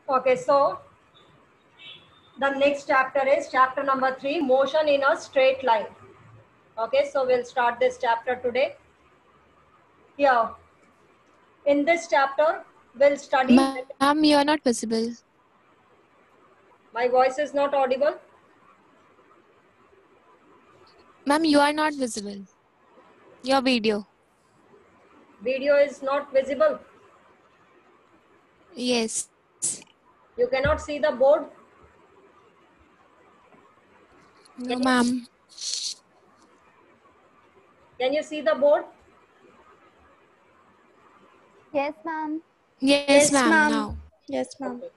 Okay, so the next chapter is chapter number 3, motion in a straight line. Okay, so we'll start this chapter today. Here, in this chapter, we'll study. Ma'am, you are not visible. My voice is not audible. Ma'am, you are not visible. Your video. Video is not visible. Yes. You cannot see the board. No, ma'am. Can you see the board? Yes, ma'am. Yes, ma'am. Now. Yes, ma'am. Okay.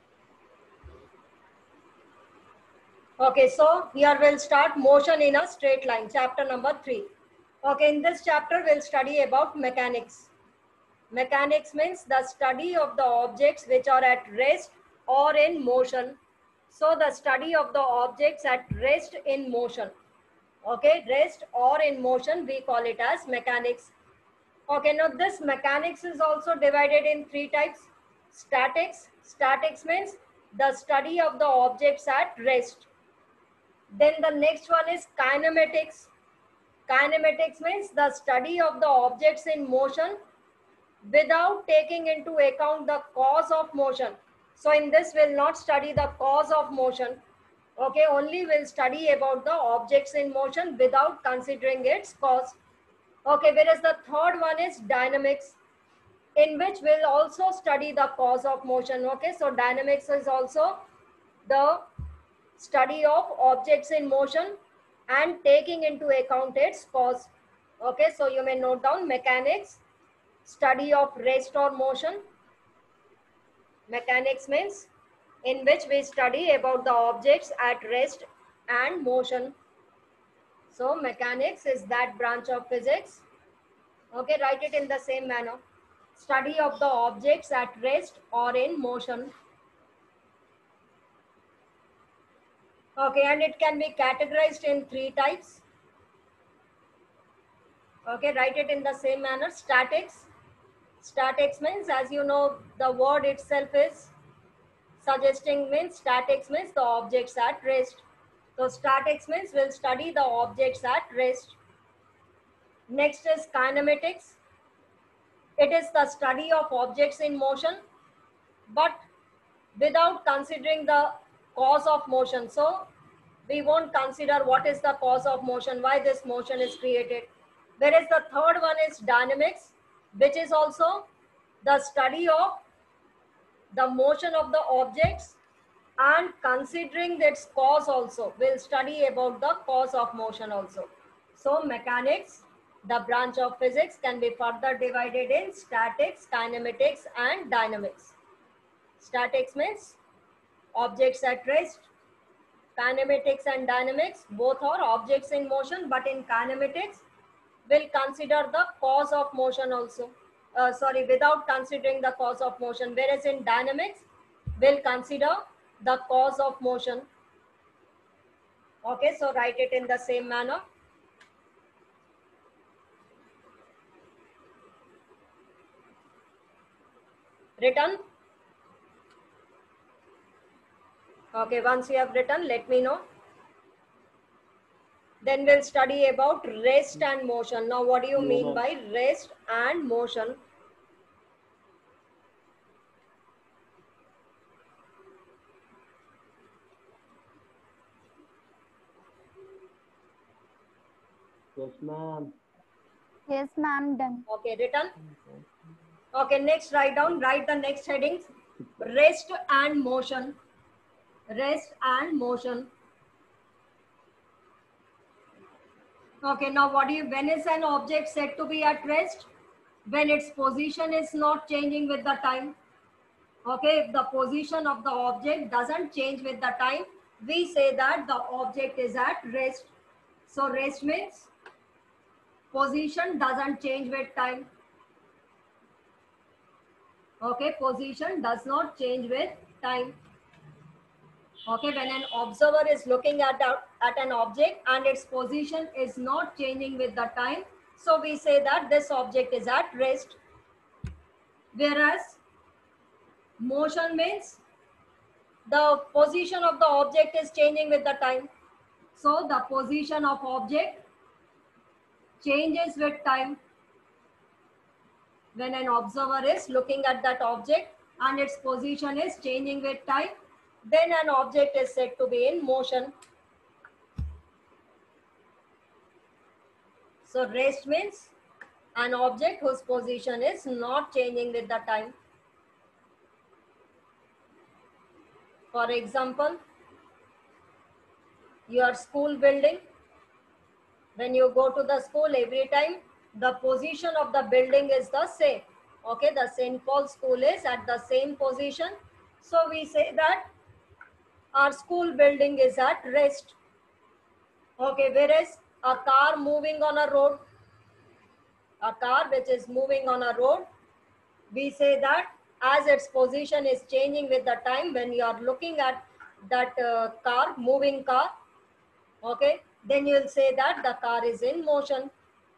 Okay, so here we'll start motion in a straight line, chapter number 3. Okay, in this chapter we'll study about mechanics. Mechanics means the study of the objects which are at rest or in motion. So the study of the objects at rest in motion. Okay, rest or in motion, we call it as mechanics. Okay, now this mechanics is also divided in 3 types. Statics. Statics means the study of the objects at rest. Then the next one is kinematics. Kinematics means the study of the objects in motion without taking into account the cause of motion. So in this we'll not study the cause of motion. Okay, only we'll study about the objects in motion without considering its cause. Okay, whereas the third one is dynamics, in which we'll also study the cause of motion. Okay, so dynamics is also the study of objects in motion and taking into account its cause. Okay, so you may note down mechanics, study of rest or motion. Mechanics means in which we study about the objects at rest and motion. So mechanics is that branch of physics. Okay, write it in the same manner. Study of the objects at rest or in motion. Okay, and it can be categorized in 3 types. Okay, write it in the same manner. Statics. Statics means, as you know, the word itself is suggesting, means statics means the objects at rest. So statics means we'll study the objects at rest. Next is kinematics. It is the study of objects in motion, but without considering the cause of motion. So we won't consider what is the cause of motion, why this motion is created. Whereas the third one is dynamics, which is also the study of the motion of the objects and considering its cause also. We'll study about the cause of motion also. So mechanics, the branch of physics, can be further divided in statics, kinematics and dynamics. Statics means objects at rest. Kinematics and dynamics both are objects in motion, but in kinematics we'll consider the cause of motion also. Without considering the cause of motion, whereas in dynamics we'll consider the cause of motion. Okay, so write it in the same manner. Written? Okay, once you have written, let me know. Then we'll study about rest and motion. Now, what do you mean by rest and motion? Yes, ma'am. Yes, ma'am. Done. Okay, written? Okay, next write the next headings. Rest and motion. Rest and motion. Okay, now when is an object said to be at rest? When its position is not changing with the time. Okay, if the position of the object doesn't change with the time, we say that the object is at rest. So rest means position doesn't change with time. Okay, position does not change with time. Okay, when an observer is looking at an object and its position is not changing with the time, so we say that this object is at rest. Whereas motion means the position of the object is changing with the time. So the position of object changes with time when an observer is looking at that object and its position is changing with time, then an object is said to be in motion. So rest means an object whose position is not changing with the time. For example, your school building, when you go to the school, every time the position of the building is the same. Okay, the St. Paul school is at the same position. So we say that our school building is at rest. Okay, whereas a car moving on a road, a car which is moving on a road, we say that as its position is changing with the time, when you are looking at that car, moving car, okay, then you will say that the car is in motion.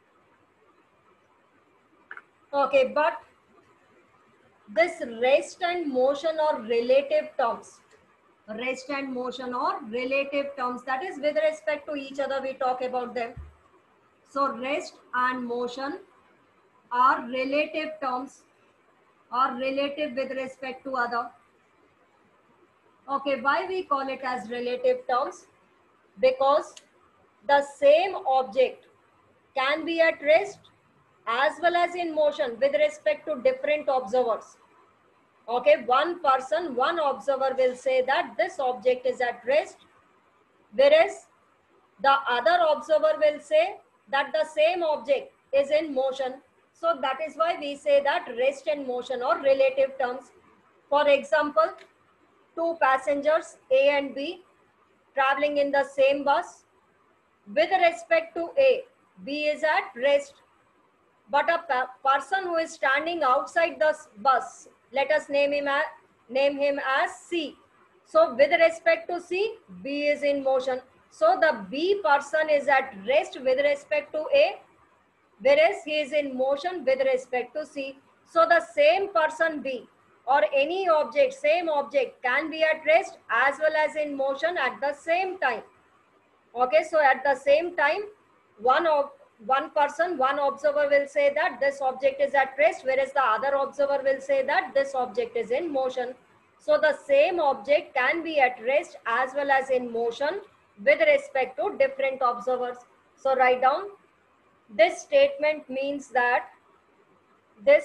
Okay, but this rest and motion are relative terms. Rest and motion are relative terms. That is, with respect to each other, we talk about them. So rest and motion are relative terms, or relative with respect to other. Okay, why we call it as relative terms? Because the same object can be at rest as well as in motion with respect to different observers. Okay, one person, one observer will say that this object is at rest, whereas the other observer will say that the same object is in motion. So that is why we say that rest and motion are relative terms. For example, two passengers A and B traveling in the same bus. With respect to A, B is at rest, but a person who is standing outside the bus, let us name him as C. So with respect to C, B is in motion. So the B person is at rest with respect to A, whereas he is in motion with respect to C. So the same person B or any object, same object, can be at rest as well as in motion at the same time. Okay, so at the same time, one person, one observer will say that this object is at rest, whereas the other observer will say that this object is in motion. So the same object can be at rest as well as in motion with respect to different observers. So write down, this statement means that the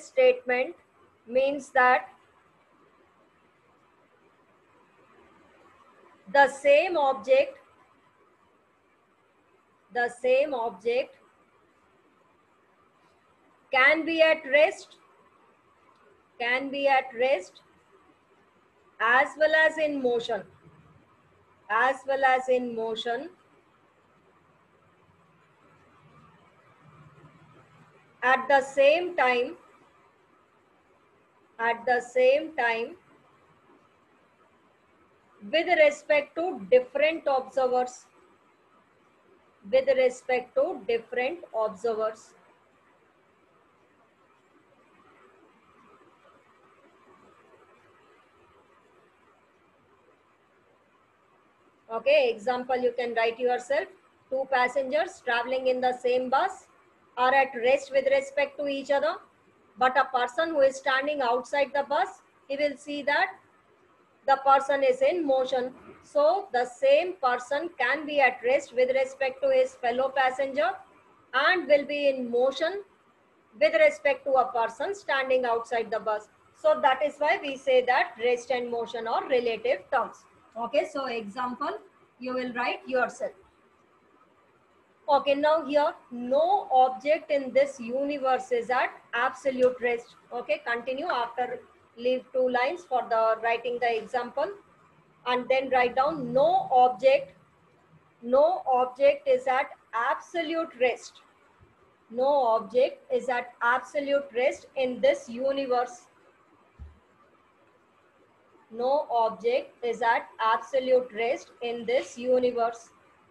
same object can be at rest as well as in motion at the same time with respect to different observers. Okay, example you can write yourself. Two passengers traveling in the same bus are at rest with respect to each other, but a person who is standing outside the bus, he will see that the person is in motion. So the same person can be at rest with respect to his fellow passenger and will be in motion with respect to a person standing outside the bus. So that is why we say that rest and motion are relative terms. Okay, so example you will write yourself. Okay, now here, no object in this universe is at absolute rest. Okay, continue after, leave 2 lines for the writing the example, and then write down no object is at absolute rest. No object is at absolute rest in this universe. No object is at absolute rest in this universe.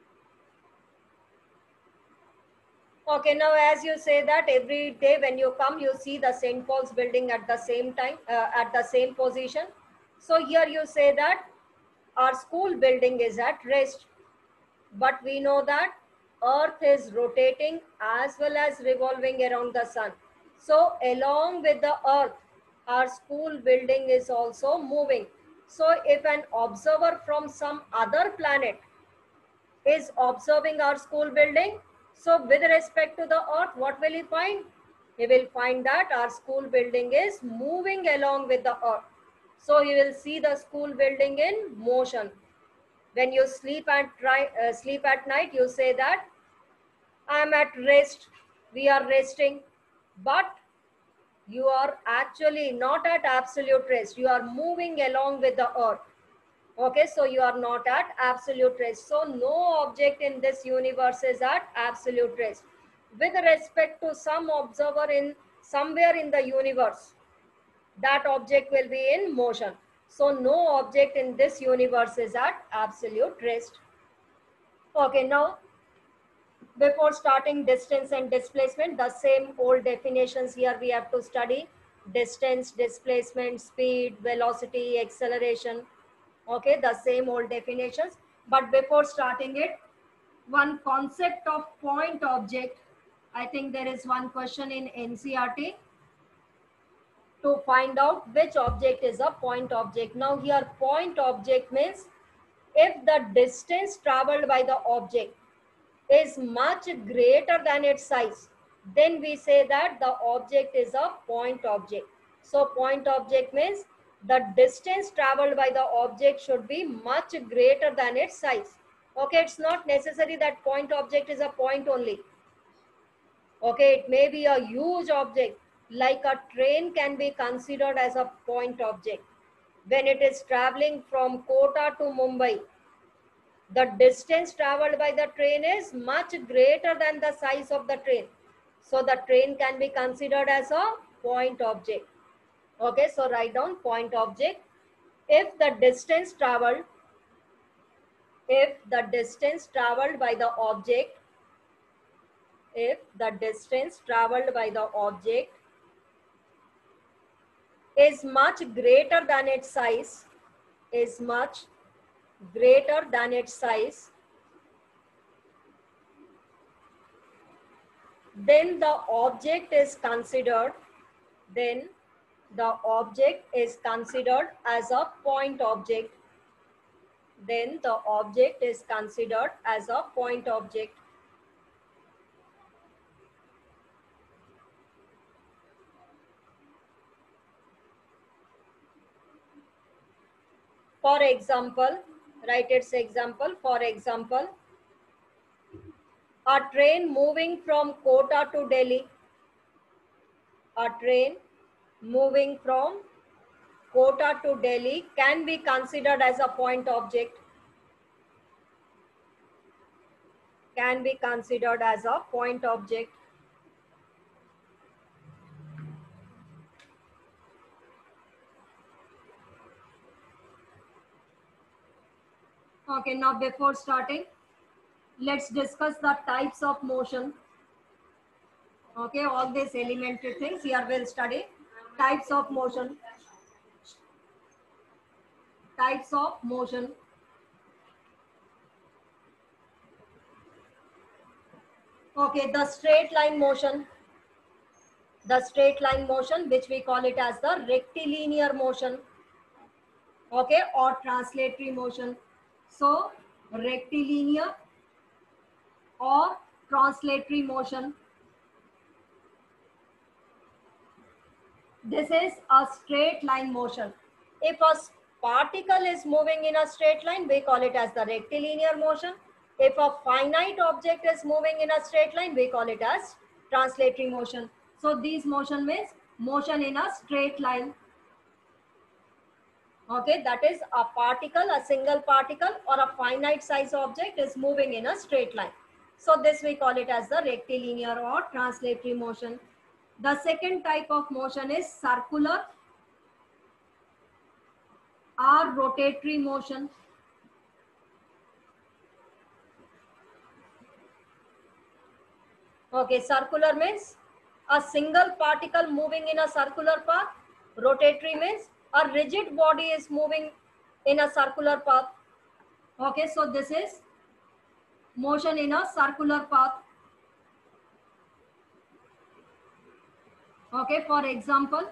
Okay, now as you say that every day when you come, you see the St. Paul's building at the same time, at the same position. So here you say that our school building is at rest. But we know that earth is rotating as well as revolving around the sun. So along with the earth, our school building is also moving. So if an observer from some other planet is observing our school building, so with respect to the earth, what will he find? He will find that our school building is moving along with the earth. So he will see the school building in motion. When you sleep at night, you say that I am at rest, we are resting, but you are actually not at absolute rest. You are moving along with the earth. Okay, so you are not at absolute rest. So no object in this universe is at absolute rest. With respect to some observer in somewhere in the universe, that object will be in motion. So no object in this universe is at absolute rest. Okay, now before starting distance and displacement, the same old definitions here we have to study. Distance, displacement, speed, velocity, acceleration. Okay, the same old definitions. But before starting it, one concept of point object. I think there is one question in NCERT to find out which object is a point object. Now here point object means if the distance traveled by the object is much greater than its size, then we say that the object is a point object. So point object means the distance traveled by the object should be much greater than its size. Okay, it's not necessary that point object is a point only. Okay, it may be a huge object, like a train can be considered as a point object. When it is traveling from Kota to Mumbai, the distance traveled by the train is much greater than the size of the train. So the train can be considered as a point object. Okay, so write down point object. If the distance traveled by the object, if the distance traveled by the object is much greater than its size, then the object is considered as a point object. Then the object is considered as a point object. For example, write its example. For example, a train moving from Kota to Delhi. A train moving from Kota to Delhi can be considered as a point object. Can be considered as a point object. Okay, now before starting, let's discuss the types of motion. Okay, all these elementary things here we'll study. Types of motion. Types of motion. Okay, the straight line motion. The straight line motion, which we call it as the rectilinear motion. Okay, or translatory motion. So, rectilinear or translatory motion. This is a straight line motion. If a particle is moving in a straight line, we call it as the rectilinear motion. If a finite object is moving in a straight line, we call it as translatory motion. So these motion means motion in a straight line. Okay, that is a particle, a single particle or a finite size object is moving in a straight line. So this we call it as the rectilinear or translatory motion. The second type of motion is circular or rotatory motion. Okay, circular means a single particle moving in a circular path. Rotatory means a rigid body is moving in a circular path. Okay, so this is motion in a circular path. Okay, for example,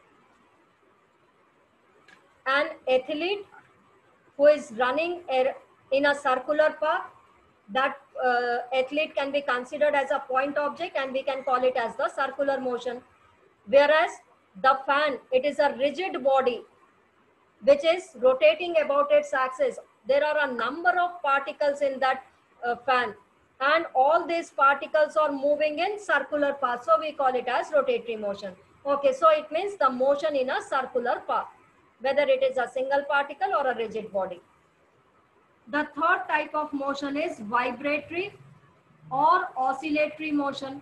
an athlete who is running in a circular path, that athlete can be considered as a point object and we can call it as the circular motion. Whereas the fan, it is a rigid body which is rotating about its axis. There are a number of particles in that fan, and all these particles are moving in circular path. So we call it as rotatory motion. Okay, so it means the motion in a circular path, whether it is a single particle or a rigid body. The third type of motion is vibratory or oscillatory motion.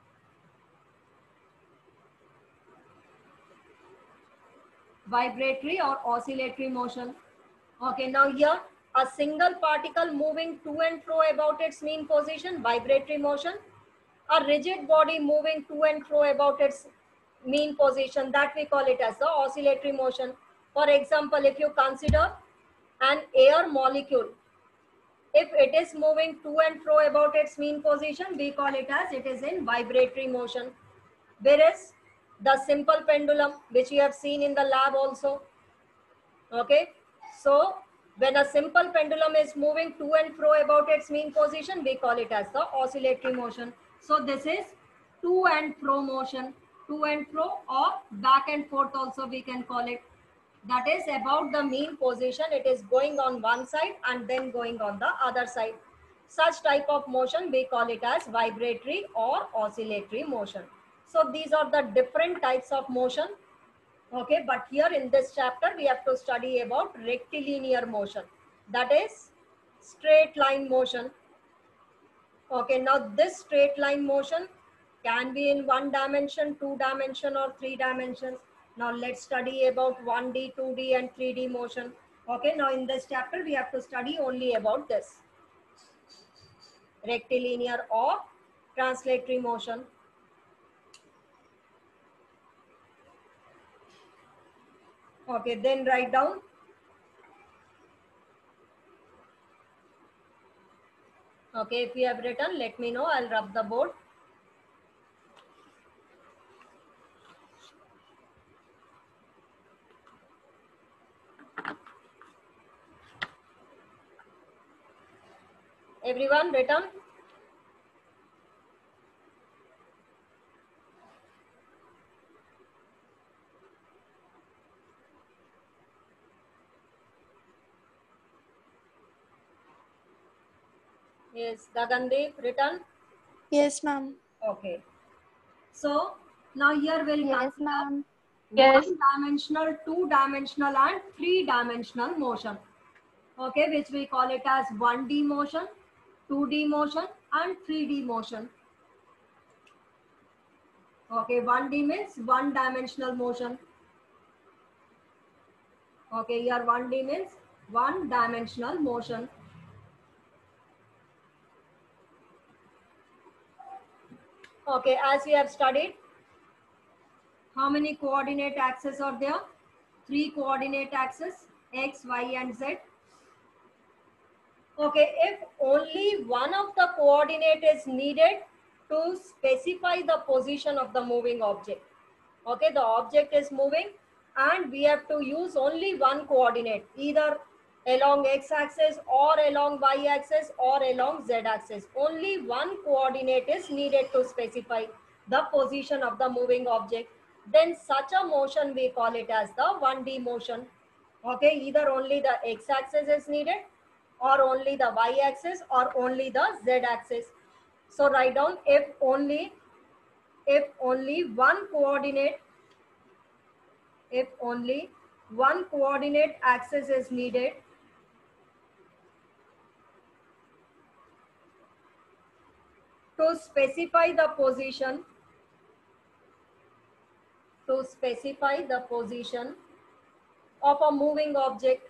Vibratory or oscillatory motion. Okay, now here a single particle moving to and fro about its mean position, vibratory motion. A rigid body moving to and fro about its mean position, that we call it as the oscillatory motion. For example, if you consider an air molecule, if it is moving to and fro about its mean position, we call it as it is in vibratory motion. Whereas the simple pendulum, which you have seen in the lab also, okay, so when a simple pendulum is moving to and fro about its mean position, we call it as the oscillatory motion. So this is to and fro motion, to and fro or back and forth also we can call it. That is about the mean position. It is going on one side and then going on the other side. Such type of motion we call it as vibratory or oscillatory motion. So these are the different types of motion. Okay, but here in this chapter we have to study about rectilinear motion, that is straight line motion. Okay, now this straight line motion can be in 1 dimension, 2 dimension or 3 dimensions. Now let's study about 1D, 2D and 3D motion. Okay, now in this chapter we have to study only about this rectilinear or translatory motion. Okay, then write down. Okay, if you have written, let me know. I'll rub the board. Everyone written? Yes, Gagandeep written? Yes, ma'am. Okay. So now here we'll Yes, consider ma'am. Yes. 1-dimensional, 2-dimensional and 3-dimensional motion. Okay, which we call it as 1D motion, 2D motion and 3D motion. Okay, 1D means 1-dimensional motion. Okay, here 1D means 1-dimensional motion. Okay, as we have studied, how many coordinate axes are there? 3 coordinate axes, X, Y and Z. Okay, if only one of the coordinate is needed to specify the position of the moving object. Okay, the object is moving and we have to use only one coordinate, either along x-axis or along y-axis or along z-axis. Only one coordinate is needed to specify the position of the moving object. Then such a motion we call it as the 1D motion. Okay, either only the x-axis is needed or only the y-axis or only the z-axis. So write down if only one coordinate, if only one coordinate axis is needed to specify the position, of a moving object.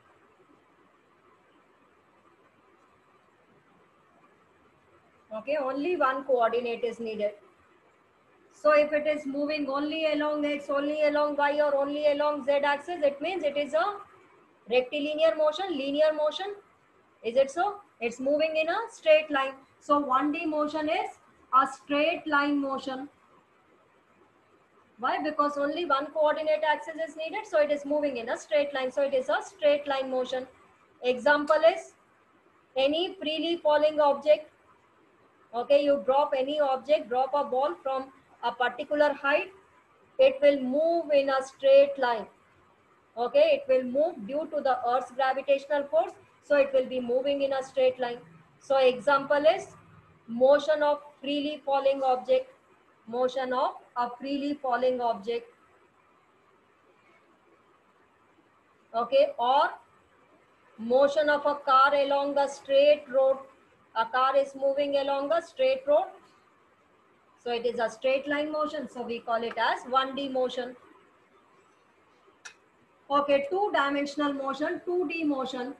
Okay, only one coordinate is needed. So if it is moving only along x, only along y or only along z axis, it means it is a rectilinear motion, linear motion. Is it so? It's moving in a straight line. So 1D motion is a straight line motion. Why? Because only one coordinate axis is needed, so it is moving in a straight line. So it is a straight line motion. Example is any freely falling object. Okay, you drop any object, drop a ball from a particular height, it will move in a straight line. Okay, it will move due to the Earth's gravitational force, so it will be moving in a straight line. So example is motion of freely falling object, motion of a freely falling object. Okay, or motion of a car along a straight road. A car is moving along a straight road, so it is a straight line motion, so we call it as 1D motion. Okay, two-dimensional motion, 2D motion.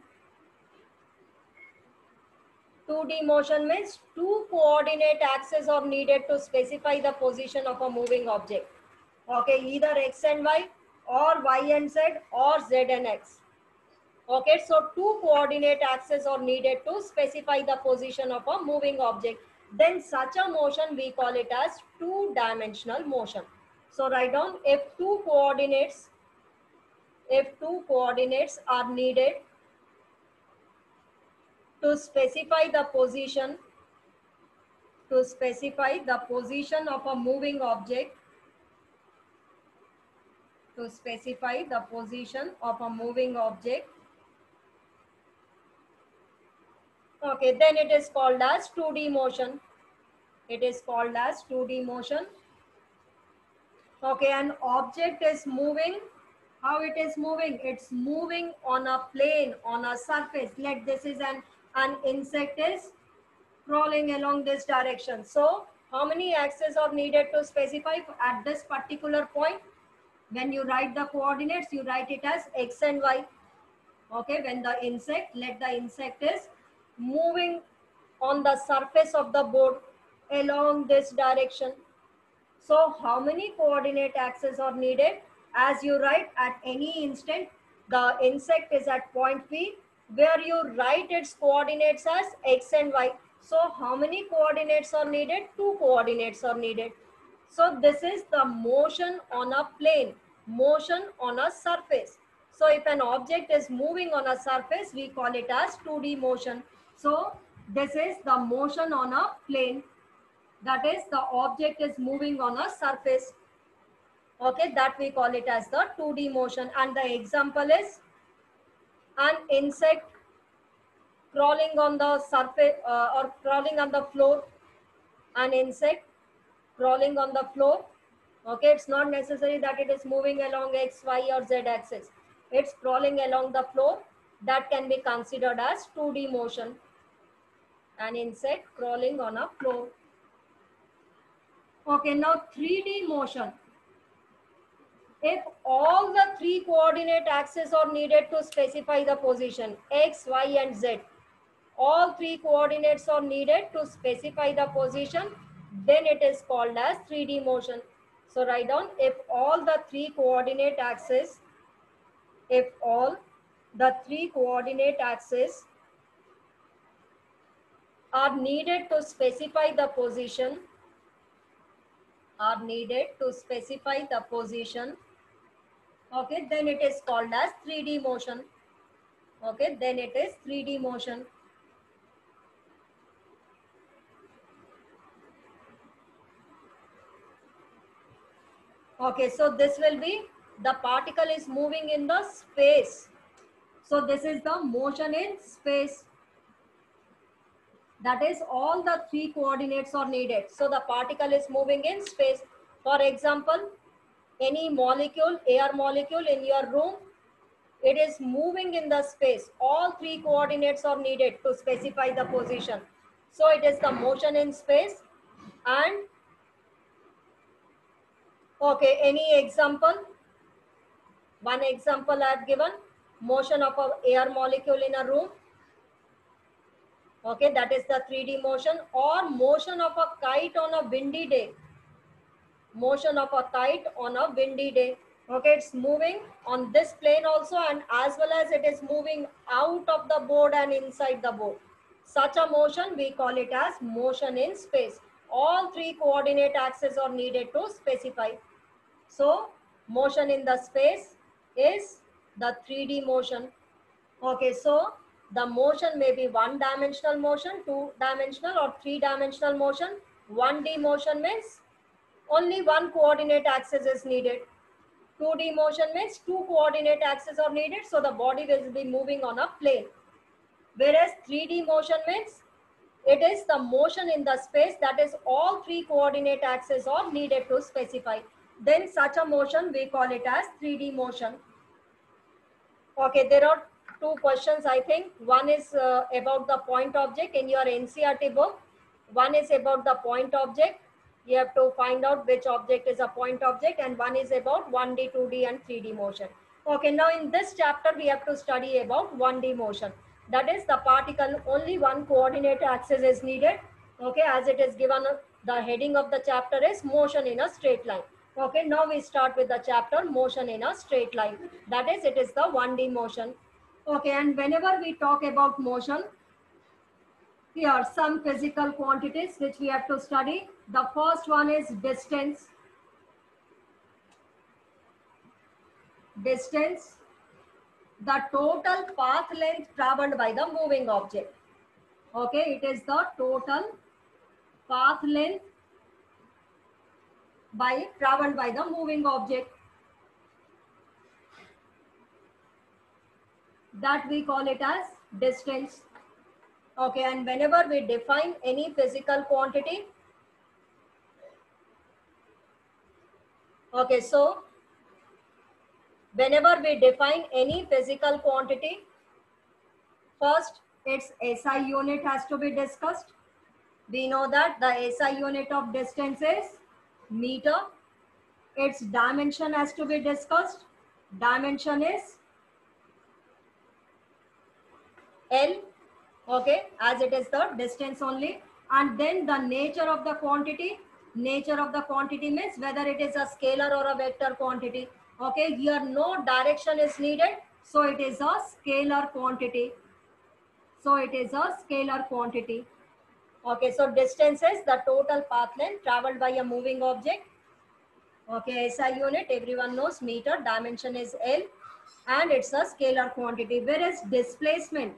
2D motion means two coordinate axes are needed to specify the position of a moving object. Okay, either X and Y or Y and Z or Z and X. Okay, so two coordinate axes are needed to specify the position of a moving object. Then such a motion we call it as two-dimensional motion. So write down if two coordinates are needed to specify the position of a moving object, okay, then it is called as 2D motion. It is called as 2D motion. Okay, an object is moving. How it is moving? It's moving on a plane, on a surface. Let this is an insect is crawling along this direction. So how many axes are needed to specify at this particular point? When you write the coordinates, you write it as X and Y. Okay, when the insect, let the insect is moving on the surface of the board along this direction. So how many coordinate axes are needed? As you write at any instant, the insect is at point P, where you write its coordinates as X and Y. So how many coordinates are needed? Two coordinates are needed. So this is the motion on a plane, motion on a surface. So if an object is moving on a surface, we call it as 2D motion. So this is the motion on a plane. That is, the object is moving on a surface. Okay, that we call it as the 2D motion. And the example is an insect crawling on the surface or crawling on the floor. An insect crawling on the floor. Okay, it's not necessary that it is moving along X, Y or Z axis. It's crawling along the floor. That can be considered as 2D motion. An insect crawling on a floor. Okay, now 3D motion. If all the three coordinate axes are needed to specify the position, X, Y and Z, all three coordinates are needed to specify the position, then it is called as 3D motion. So write down if all the three coordinate axes, are needed to specify the position, okay, then it is called as 3D motion. Okay, then it is 3D motion. Okay, so this will be, the particle is moving in the space. So this is the motion in space. That is, all the three coordinates are needed. So the particle is moving in space. For example, any molecule, air molecule in your room, it is moving in the space. All three coordinates are needed to specify the position. So it is the motion in space. And okay, any example? One example I have given, motion of an air molecule in a room. Okay, that is the 3D motion. Or motion of a kite on a windy day. Motion of a kite on a windy day. Okay, it's moving on this plane also, and as well as it is moving out of the board and inside the board. Such a motion, we call it as motion in space. All three coordinate axes are needed to specify. So, motion in the space is the 3D motion. Okay, so the motion may be one-dimensional motion, two-dimensional or three-dimensional motion. 1D motion means only one coordinate axis is needed. 2D motion means two coordinate axes are needed, so the body will be moving on a plane. Whereas 3D motion means it is the motion in the space, that is all three coordinate axes are needed to specify. Then such a motion we call it as 3D motion. Okay, there are two questions I think. One is about the point object in your NCERT book. One is about the point object. You have to find out which object is a point object, and one is about 1D, 2D and 3D motion. Okay, now in this chapter we have to study about 1D motion. That is the particle, only one coordinate axis is needed. Okay, as it is given, the heading of the chapter is motion in a straight line. Okay, now we start with the chapter motion in a straight line. That is, it is the 1D motion. Okay, and whenever we talk about motion, here are some physical quantities which we have to study. The first one is distance. Distance, the total path length traveled by the moving object. Okay, it is the total path length traveled by the moving object. That we call it as distance. Okay, and whenever we define any physical quantity, okay, so whenever we define any physical quantity, first its SI unit has to be discussed. We know that the SI unit of distance is meter. Its dimension has to be discussed. Dimension is L. Okay, as it is the distance only. And then the nature of the quantity. Nature of the quantity means whether it is a scalar or a vector quantity. Okay, here no direction is needed, so it is a scalar quantity. So it is a scalar quantity. Okay, so distance is the total path length traveled by a moving object. Okay, SI unit, everyone knows, meter, dimension is L, and it's a scalar quantity. Whereas displacement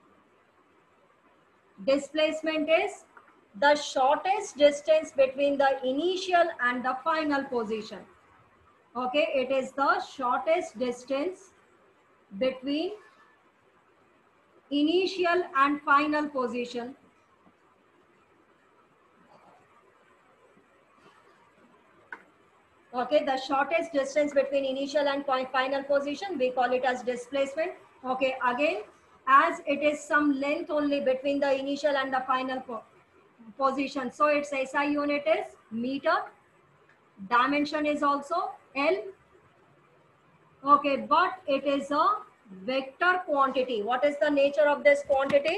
is the shortest distance between the initial and the final position. Okay, it is the shortest distance between initial and final position. Okay, the shortest distance between initial and final position, we call it as displacement. Okay, again, as it is some length only between the initial and the final position, so its SI unit is meter. Dimension is also L. Okay, but it is a vector quantity. What is the nature of this quantity?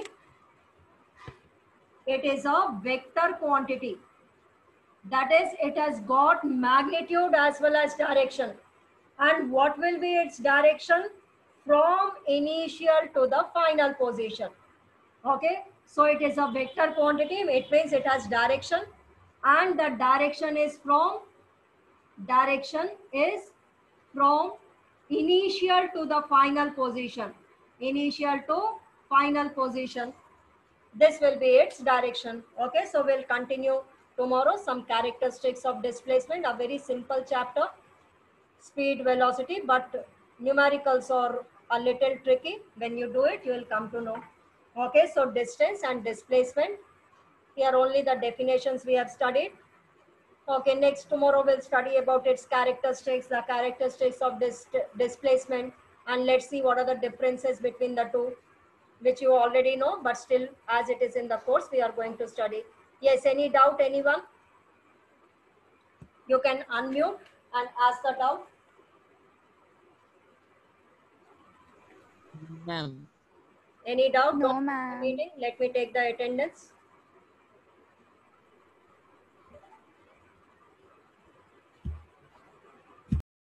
It is a vector quantity. That is, it has got magnitude as well as direction. And what will be its direction? From initial to the final position. Okay, so it is a vector quantity. It means it has direction, and the direction is from initial to the final position. Initial to final position. This will be its direction. Okay, so we'll continue tomorrow some characteristics of displacement, a very simple chapter, speed, velocity, but numericals are a little tricky. When you do it, you will come to know. Okay, so distance and displacement. Here only the definitions we have studied. Okay, next tomorrow we'll study about its characteristics, the characteristics of this displacement, and let's see what are the differences between the two, which you already know, but still as it is in the course, we are going to study. Yes, any doubt, anyone? You can unmute and ask the doubt. Ma'am. Any doubt? No, Don't ma'am. meeting. Let me take the attendance.